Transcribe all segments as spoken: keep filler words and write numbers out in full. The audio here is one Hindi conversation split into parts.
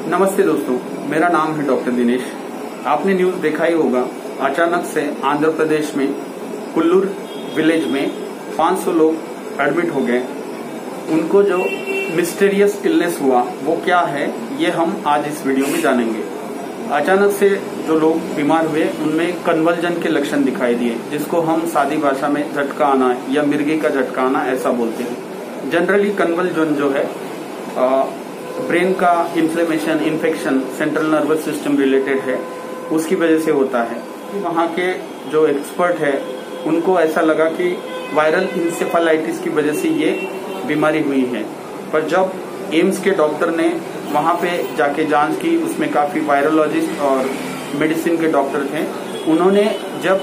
नमस्ते दोस्तों, मेरा नाम है डॉक्टर दिनेश। आपने न्यूज देखा ही होगा, अचानक से आंध्र प्रदेश में कुल्लूर विलेज में पाँच सौ लोग एडमिट हो गए। उनको जो मिस्टीरियस इलनेस हुआ वो क्या है, ये हम आज इस वीडियो में जानेंगे। अचानक से जो लोग बीमार हुए उनमें कन्वल्जन के लक्षण दिखाई दिए, जिसको हम सादी भाषा में झटका आना या मिर्गी का झटका आना ऐसा बोलते हैं। जनरली कन्वल्जन जो है आ, ब्रेन का inflammation, infection central nervous system related है, उसकी वजह से होता है। वहाँ के जो एक्सपर्ट है उनको ऐसा लगा कि वायरल इंसेफेलाइटिस की वजह से ये बीमारी हुई है। पर जब एम्स के डॉक्टर ने वहाँ पे जाके जांच की, उसमें काफी वायरोलॉजिस्ट और मेडिसिन के डॉक्टर थे। उन्होंने जब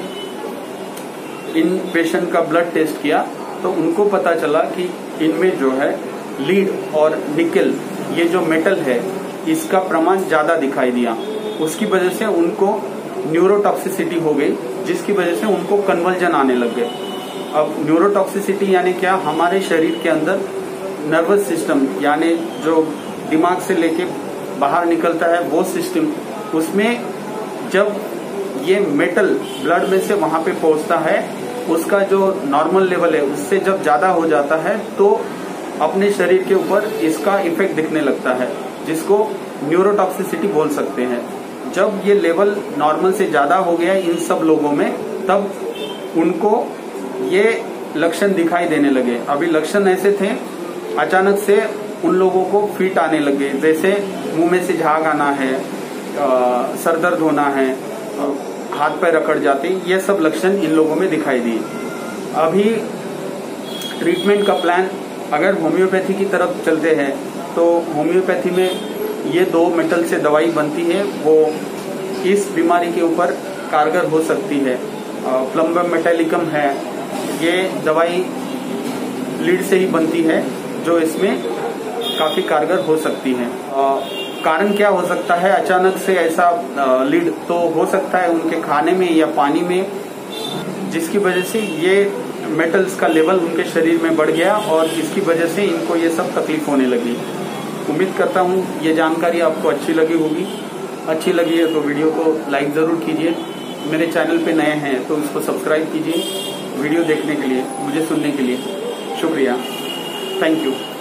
इन पेशेंट का ब्लड टेस्ट किया तो उनको पता चला कि इनमें जो है लीड और निकल, ये जो मेटल है, इसका प्रमाण ज्यादा दिखाई दिया। उसकी वजह से उनको न्यूरोटॉक्सिसिटी हो गई, जिसकी वजह से उनको कन्वल्जन आने लग गए। अब न्यूरोटॉक्सिसिटी यानी क्या? हमारे शरीर के अंदर नर्वस सिस्टम यानी जो दिमाग से लेके बाहर निकलता है वो सिस्टम, उसमें जब ये मेटल ब्लड में से वहां पे पहुंचता है, उसका जो नॉर्मल लेवल है उससे जब ज्यादा हो जाता है तो अपने शरीर के ऊपर इसका इफेक्ट दिखने लगता है, जिसको न्यूरोटॉक्सिसिटी बोल सकते हैं। जब ये लेवल नॉर्मल से ज्यादा हो गया इन सब लोगों में, तब उनको ये लक्षण दिखाई देने लगे। अभी लक्षण ऐसे थे, अचानक से उन लोगों को फीट आने लगे, जैसे मुंह में से झाग आना है, सर दर्द होना है, हाथ पैर अकड़ जाते, ये सब लक्षण इन लोगों में दिखाई दिए। अभी ट्रीटमेंट का प्लान अगर होम्योपैथी की तरफ चलते हैं तो होम्योपैथी में ये दो मेटल से दवाई बनती है, वो इस बीमारी के ऊपर कारगर हो सकती है। प्लम्बम मेटालिकम है, ये दवाई लीड से ही बनती है, जो इसमें काफी कारगर हो सकती है। कारण क्या हो सकता है अचानक से ऐसा लीड? तो हो सकता है उनके खाने में या पानी में, जिसकी वजह से ये मेटल्स का लेवल उनके शरीर में बढ़ गया और इसकी वजह से इनको ये सब तकलीफ होने लगी। उम्मीद करता हूँ ये जानकारी आपको अच्छी लगी होगी। अच्छी लगी है तो वीडियो को लाइक जरूर कीजिए। मेरे चैनल पे नए हैं तो इसको सब्सक्राइब कीजिए। वीडियो देखने के लिए, मुझे सुनने के लिए शुक्रिया। Thank you.